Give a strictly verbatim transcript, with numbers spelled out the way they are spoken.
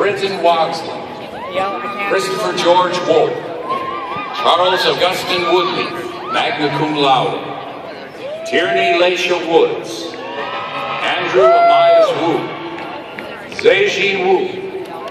Brenton Wogsley, Christopher George Wolf, Charles Augustine Woodley, magna cum laude, Tierney Laisha Woods, Andrew Amias Wu, Zhe Wu,